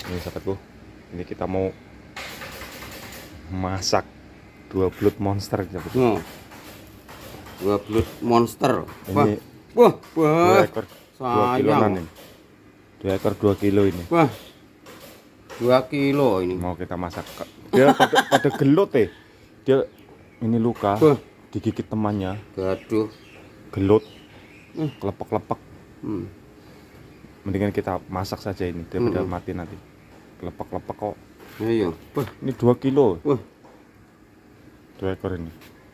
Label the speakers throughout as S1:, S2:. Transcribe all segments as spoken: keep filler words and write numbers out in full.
S1: Ini sahabatku, ini kita mau masak dua belut monster sahabatku.
S2: Oh, dua belut monster.
S1: Ini
S2: wah, wah,
S1: dua
S2: wah,
S1: ekor dua kiloan ini. Dua ekor dua kilo ini.
S2: Wah, dua kilo ini.
S1: Mau kita masak. Dia pada, pada gelut eh. Dia ini luka.
S2: Wah.
S1: Digigit temannya.
S2: Gaduh.
S1: Gelut.
S2: Hmm.
S1: Kelepek-kelepek.
S2: Hmm.
S1: Mendingan kita masak saja ini daripada
S2: Hmm.
S1: mati nanti. Kelepek-kelepek kok.
S2: Ayo. Wah,
S1: ini dua kilo.
S2: Wah.
S1: Dua ekor ini.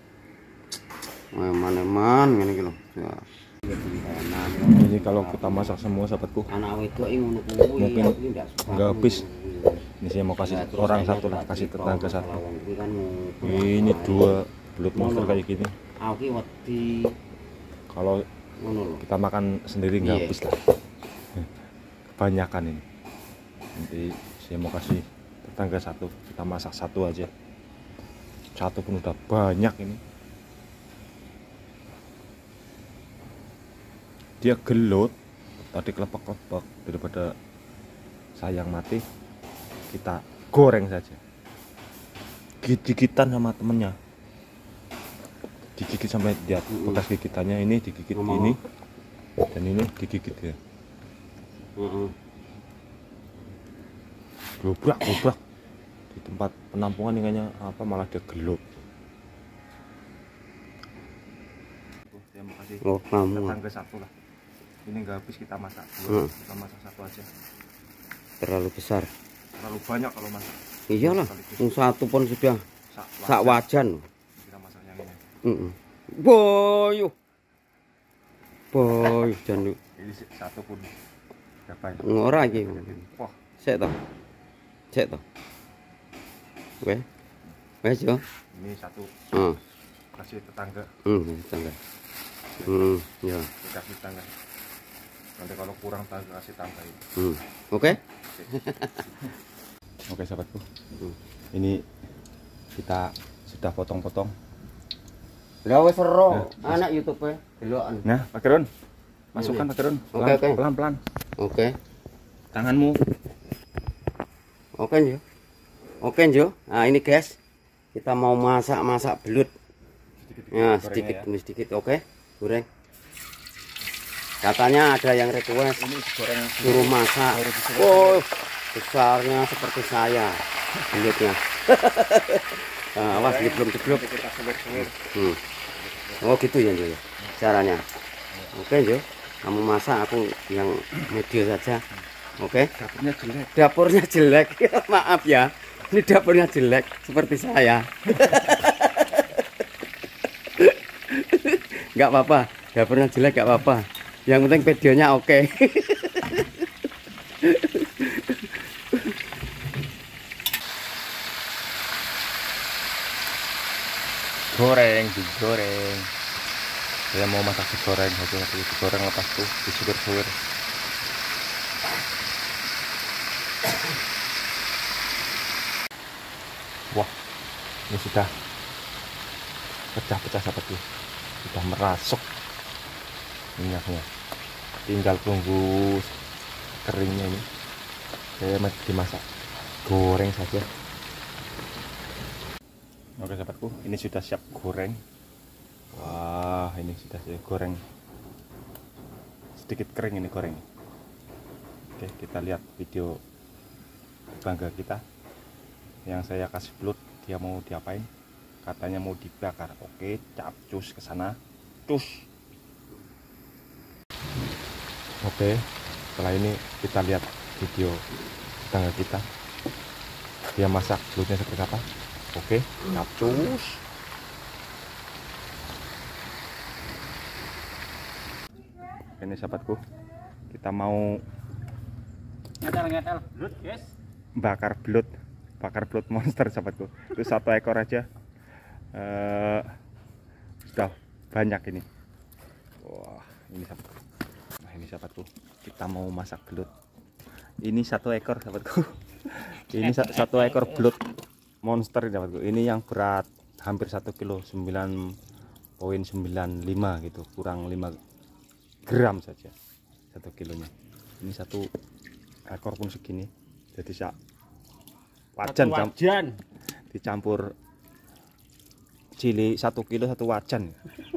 S2: Eman-eman ngene iki lho. Ya.
S1: Ini kalau kita masak semua sahabatku
S2: Anak wedok iki ngono kuwi.
S1: mungkin nggak habis. Ini saya mau kasih orang satu lah, kasih tetangga satu. Ini dua belut monster kayak gini.
S2: Aku ki wedi
S1: Kalau
S2: ngono lho.
S1: kita makan sendiri nggak
S2: Iya.
S1: habis lah. Kebanyakan ini. Nanti saya mau kasih tetangga satu, kita masak satu aja. Satu pun udah banyak ini. Dia gelut, tadi kelepek-kelepek, daripada sayang mati, kita goreng saja. Gigit-gigitan sama temennya, digigit sampai dia bekas gigitannya ini digigit ini dan ini digigit ya.
S2: Heeh.
S1: Gobrak gobrak di tempat penampungan ingatnya apa malah dia gelut. Saya mau kasih
S2: Oh, kamu.
S1: tetangga satu lah. Ini nggak habis kita masak
S2: Hmm.
S1: dua, kita masak satu aja.
S2: Terlalu besar.
S1: Terlalu banyak kalau masak.
S2: Iyalah, yang satu pun sudah
S1: Sak
S2: sak wajan.
S1: Kita masak yang ini.
S2: Heeh. Boy. Boy, jan
S1: Ini satu pun berapa ya?
S2: ora iki.
S1: Wah,
S2: Sik to. Sik to. Weh. Wes yo.
S1: ini satu
S2: Heeh.
S1: kasih tetangga,
S2: Hmm, tangga. Hmm, ya.
S1: kasih tetangga. Nanti kalau kurang tetangga kasih tambah ini.
S2: Hmm. Oke.
S1: Oke sahabatku,
S2: Hmm.
S1: ini kita sudah potong-potong.
S2: Lah wis ero
S1: Nah,
S2: anak YouTube-e delokan.
S1: Nah, Pak Kirun, masukkan Pak Kirun,
S2: Oke, oke.
S1: pelan-pelan.
S2: Oke.
S1: Tanganmu.
S2: Oke, Jo. Oke, Jo. Nah, ini guys. Kita mau masak-masak belut. Ya, sedikit demi sedikit, oke. Goreng. Katanya ada yang request
S1: Ini goreng
S2: suruh masak. Oh, besarnya seperti saya. Belutnya. Nah, awas dia belum jeblok.
S1: kita suwir-suwir.
S2: Hmm. Oh, gitu ya, Jo. Caranya. Oke, Jo. Kamu masak, aku yang media saja. Oke.
S1: Dapurnya jelek.
S2: Dapurnya jelek. Maaf ya. Ini dapurnya jelek seperti saya. Nggak apa-apa. Dapurnya jelek nggak apa-apa. Yang penting videonya oke.
S1: Goreng, digoreng. Saya mau masak digoreng, satu satu digoreng lepas tuh disuwir-suwir. Wah, ini sudah pecah-pecah sahabatku, sudah merasuk minyaknya. Tinggal tunggu keringnya ini. Saya mau dimasak, goreng saja. Oke sahabatku, ini sudah siap goreng. Wah, ini sudah siap goreng. Sedikit kering ini goreng. Oke, kita lihat video tetangga kita yang saya kasih belut. Dia mau diapain? Katanya mau dibakar. Oke, capcus ke sana. Cus. Oke, setelah ini kita lihat video tetangga kita. Dia masak belutnya seperti apa? Oke, capcus. Ini sahabatku, kita mau
S2: Ngetel-ngetel belut, guys.
S1: bakar belut, bakar belut monster sahabatku. Itu satu ekor aja. Eh, sudah banyak ini. Wah, ini sahabatku. Nah, ini sahabatku, kita mau masak belut. Ini satu ekor sahabatku. Ini sa- satu ekor belut monster sahabatku. Ini yang berat hampir satu kilo, sembilan koma sembilan lima gitu, kurang lima gram saja satu kilonya. Ini satu ekor pun segini. Jadi sak wajan,
S3: Satu wajan.
S1: dicampur cili satu kilo satu wajan.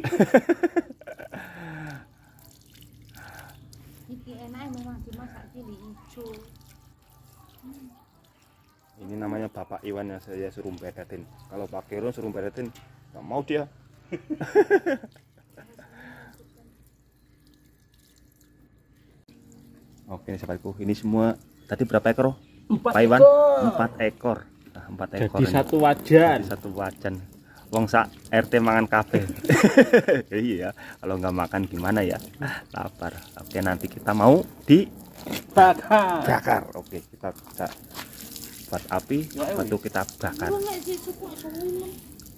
S4: Iki enak memang dimasak cili hijau.
S1: Ini namanya Bapak Iwan yang saya suruh bedatin. Kalau Pak Kero suruh bedatin, nggak mau dia. Oke sahabatku, ini semua tadi berapa ekor?
S3: Empat
S1: Pak Iwan?
S3: ekor.
S1: Empat ekor. Nah, empat ekor.
S3: Jadi
S1: ini.
S3: satu wajan.
S1: Jadi satu wajan. Wong sak R T mangan kafe. Iya, kalau nggak makan gimana ya? Lapar. Oke, nanti kita mau di
S3: Bakar.
S1: bakar. Oke, kita bisa buat api,
S3: Ya,
S1: batu kita bakar.
S4: Lu nggak sih cukup semua.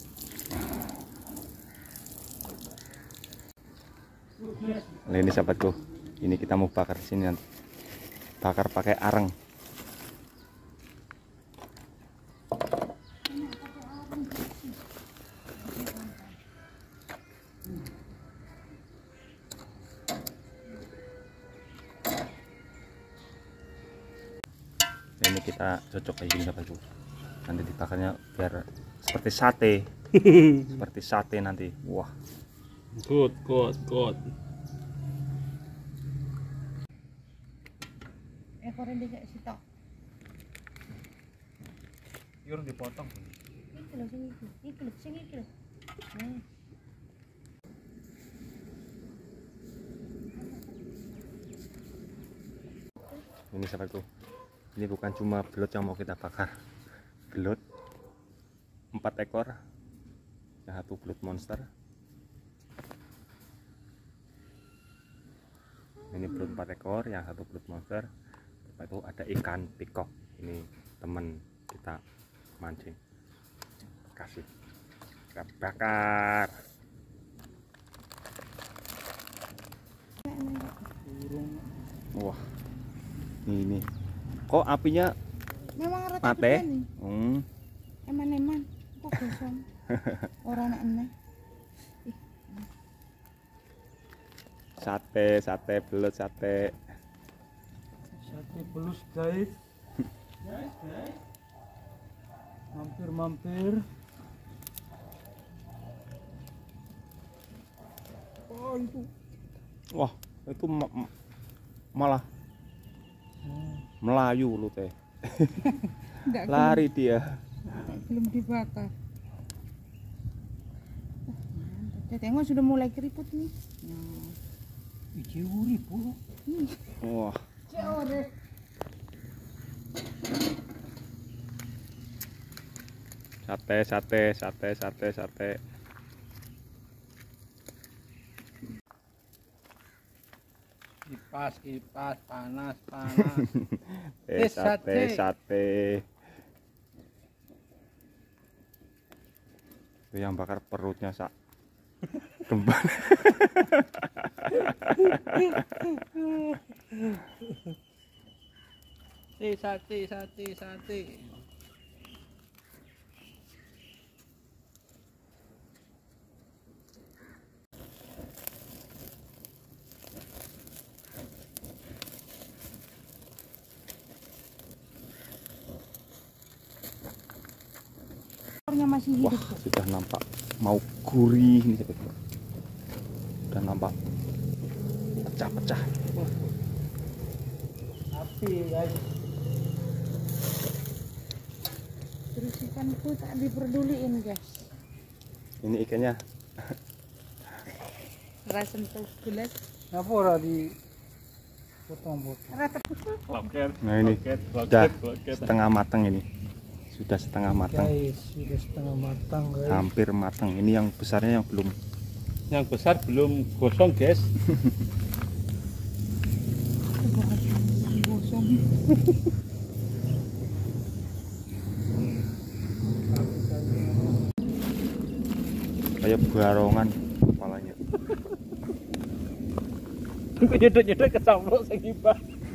S1: Nah, ini sahabatku, ini kita mau bakar di sini nanti. Bakar pakai areng. Nah, ini kita cocok kayak gini sahabatku. Nanti dibakarnya biar seperti sate. Seperti sate nanti. Wah.
S3: Good, good, good.
S4: Ekornya dikasih sitok.
S1: Yur dipotong.
S4: Iki lho sing iki. Iki lho sing iki lho. Hmm.
S1: Ini sahabatku, ini bukan cuma belut yang mau kita bakar. Belut empat ekor, yang satu belut monster. Ini belut empat ekor, yang satu belut monster. Lepas itu ada ikan pikok. Ini teman kita mancing. Kasih kita bakar. Wah, ini kok apinya
S4: Memang rata
S1: mate?
S4: nih.
S1: Hmm.
S4: Eman-eman. Kok gosong. Ora enak eneh.
S1: Sate, sate belut, sate.
S3: Sate pelus guys. Guys, guys. Mampir, mampir. Oh itu.
S1: Wah, itu ma- ma- malah Melayu lu teh.
S4: Enggak
S1: Lari dia.
S4: belum dibakar. Tetengok sudah mulai keriput nih.
S3: Biji urip, Bu.
S1: Wah,
S4: Ceore.
S1: sate, sate, sate, sate, sate.
S3: Kipas, kipas, panas, panas.
S1: Eh,
S3: Eh,
S1: sate,
S3: sate.
S1: sate. Itu yang bakar perutnya sak. Kembang.
S3: Eh, sate, sate, sate.
S4: Ekornya masih
S1: Wah,
S4: hidup.
S1: sudah nampak mau gurih nih sahabat. Sudah nampak pecah-pecah.
S3: Api, guys.
S4: Terus ikanku tak diperduliin, guys.
S1: Ini ikannya
S4: Rasa sentuh gelas.
S3: Ngapa ora di potong-potong?
S4: Rata
S3: Loket.
S1: Nah ini sudah setengah matang ini. Sudah setengah matang.
S3: Guys, sudah setengah matang, guys.
S1: Hampir matang. Ini yang besarnya yang belum.
S3: Yang besar belum gosong, guys.
S4: gosong.
S1: Kayak barongan kepalanya.
S3: Nyedot-nyedot kecamplok sing ibah.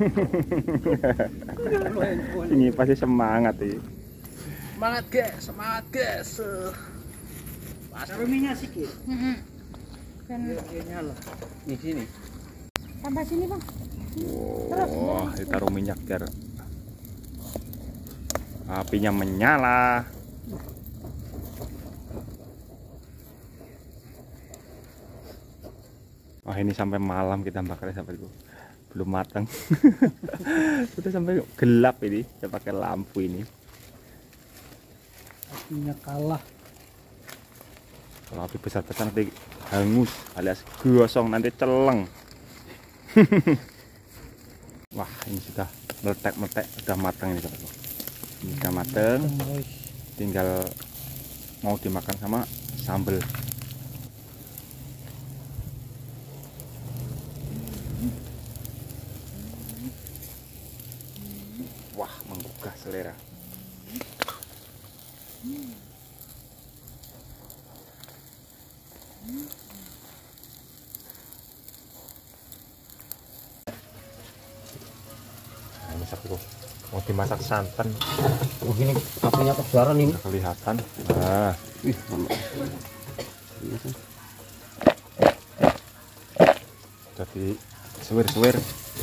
S1: Ini pasti semangat ini.
S3: Semangat, guys. Semangat, guys. Taruh minyak sedikit.
S4: Heeh. Dan
S3: Nyala. Di sini.
S4: tambah sini, Bang.
S1: Wah, ditaruh minyak biar Apinya menyala. Wah, ini sampai malam kita bakarnya sampai itu belum matang. Sudah sampai gelap ini. Saya pakai lampu ini.
S3: Apinya kalah.
S1: Kalau api besar-besar nanti hangus alias gosong, nanti celeng. Wah, ini sudah meletek-meletek, sudah matang ini sahabatku. Ini sudah matang, tinggal mau dimakan sama sambal. Wah, menggugah selera. Nah, ini sahabatku, mau dimasak santan.
S2: Oh, ini apinya kebaran ini.
S1: Nggak kelihatan. Nah,
S2: Ih, mama. Iya, kan?
S1: jadi suwir-suwir.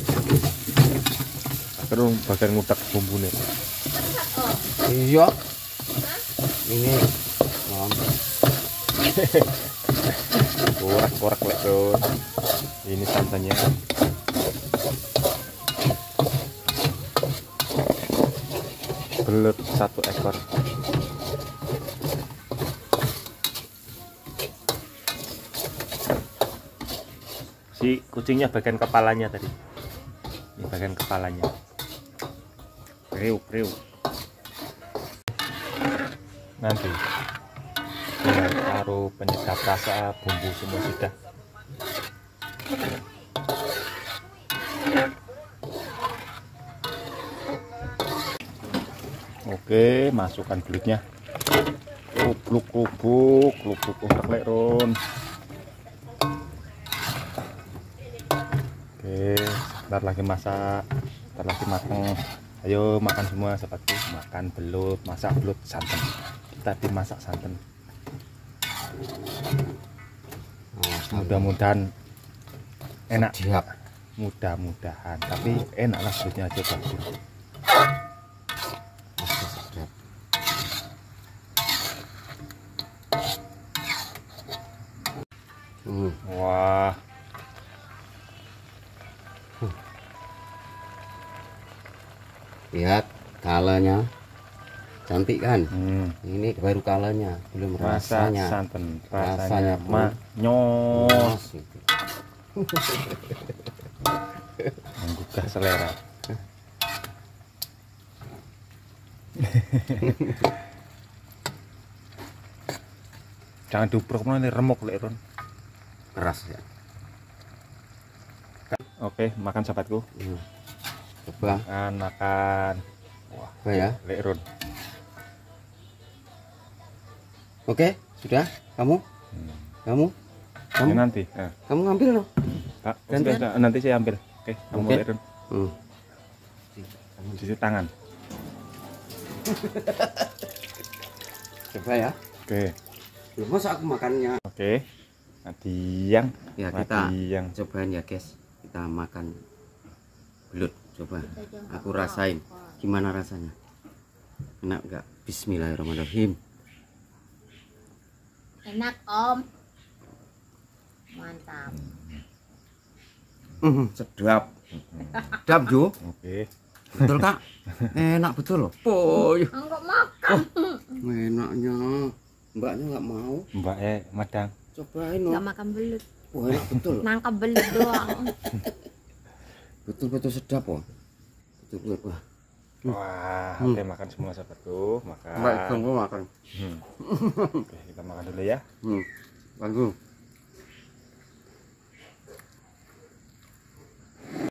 S1: Akhirnya bagian ngutak bumbunya.
S2: Iya. Ini mantap.
S1: Korak-korak lek, Bro. Ini santannya. Belut satu ekor. Si kucingnya bagian kepalanya tadi. Ini bagian kepalanya. Priuk, priuk. Nanti tinggal taruh penyedap rasa, bumbu semua sudah. Oke, masukkan belutnya. Klubuk, klubuk, klubuk, klubuk, lek, Ron. Oke, sebentar lagi masak, sebentar lagi matang. Ayo makan semua sahabatku, makan belut, masak belut santan. Kita dimasak santan. Mudah-mudahan enak.
S2: Siap.
S1: Mudah-mudahan, tapi enak lah belutnya aja bagus.
S2: Masih sedap. Hmm.
S1: Wah,
S2: Lihat kalanya cantik kan?
S1: hmm.
S2: Ini baru kalanya, belum
S1: Rasa
S2: rasanya.
S1: santan,
S2: Rasanya
S1: rasanya
S2: pun
S1: manyos,
S2: Mas, itu.
S1: menggugah selera. Jangan diupruk nanti remuk lek, Ron.
S2: Keras ya.
S1: Oke, makan sahabatku.
S2: Hmm. Coba,
S1: Makan, makan. Wah,
S2: coba ya.
S1: lek, Ron.
S2: Oke, sudah. Kamu,
S1: Hmm.
S2: kamu, kamu,
S1: Ini nanti. Nah,
S2: kamu ngambil loh.
S1: Pak,
S2: Gantian.
S1: sudah, nanti saya ambil. Oke, kamu
S2: Oke.
S1: lek, Ron.
S2: Hmm.
S1: Cuci tangan.
S2: Coba ya.
S1: Oke,
S2: Loh, masa aku makannya?
S1: oke. Madiang,
S2: Ya kita
S1: madiang.
S2: cobain ya guys. Kita makan belut. Coba. Aku rasain. Gimana rasanya? Enak nggak? Bismillahirrahmanirrahim.
S4: Enak, Om. Mantap.
S2: Hmm, sedap. Sedap Jo.
S1: Oke.
S2: Betul kak? Enak betul loh. Oh, iya.
S4: Enggak makan.
S2: Enaknya. Mbaknya nggak mau.
S1: Mbak eh madang.
S2: Cobain
S4: Enggak
S2: loh.
S4: makan belut.
S2: Wah, enak betul.
S4: Nangkap belut doang.
S2: Betul-betul sedap loh. Betul-betul. Wah.
S1: Wah,
S2: Hmm.
S1: oke makan semua sahabatku, makan.
S2: Baik, tunggu makan.
S1: Hmm. Oke, kita makan dulu ya.
S2: Hmm. Bagus.